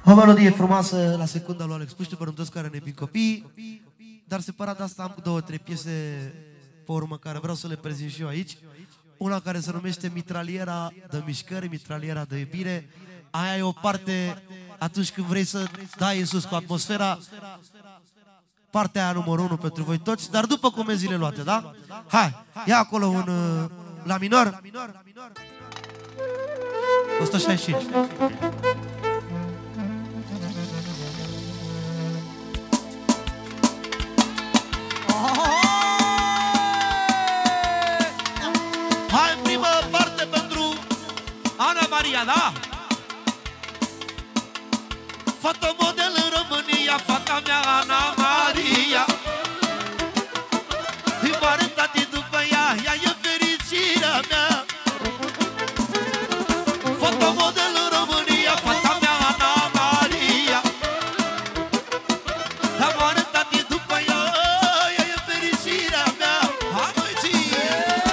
O melodie frumoasă la secunda lui Alex Puștiu pentru toți care ne iubim copii. Dar separat de asta am 2-3 piese pe urmă care vreau să le prezint și eu aici. Una care se numește Mitraliera de mișcări, Mitraliera de iubire. Aia e o parte atunci când vrei să dai în sus cu atmosfera. Partea aia numărul 1 pentru voi toți, dar după comenzile luate, da? Hai, ia acolo un la minor. 165. Hai, prima parte pentru Ana Maria, da? Fată model în România, fata mea Ana Maria. Îi mare tati după ea, ea e fericirea mea. Fată model în România, fata mea Ana Maria. Îi mare tati după ea, ea e fericirea mea. Hai măi ție!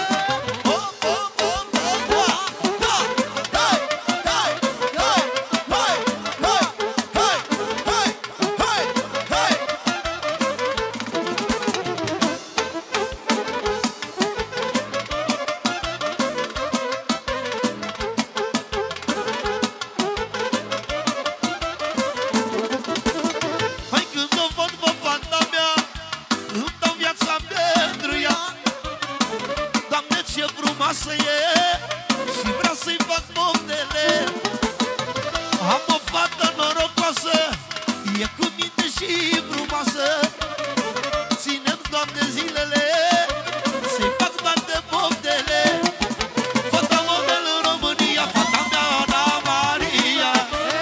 Frumoasă e și vreau să-i fac moftele. Am o fată norocoasă, e cu minte și frumoasă. Ținem, Doamne, zilele, să-i fac toate moftele. Fata model în România, fata mea Ana Maria.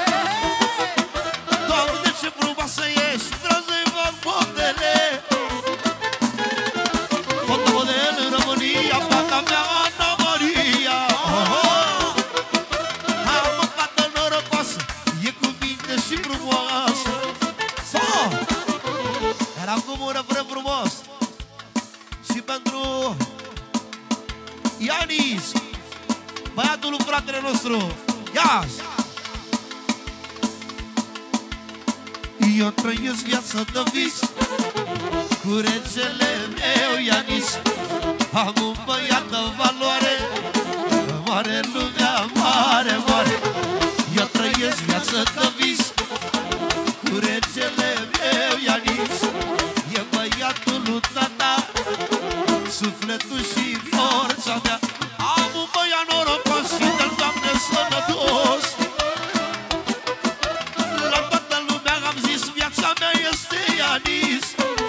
Doamne, ce frumoasă e și vreau să-i fac moftele. Fata model în România, fata mea Ana Maria. Am o fată norocoasă, e cu minte și frumoasă. Era cu un refren frumos și pentru Ianis, băiatul lui fratele nostru. Iași! Eu trăiesc viața de vis cu regele meu Ianis. Am un băiat de valoare, mare lumea, mare, mare. Eu trăiesc viața de vis cu regele meu Ianis. E băiatul lui tata, sufletul și forța mea. Am un băiat norocos și de-l Doamne sănătos. La toată lumea am zis, viața mea este Ianis.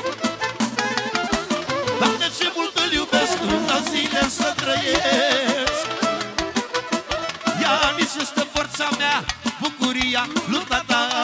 Doamne, ce mult îl iubesc, în zile să trăiesc. Ianis este forța mea, bucuria lui tata.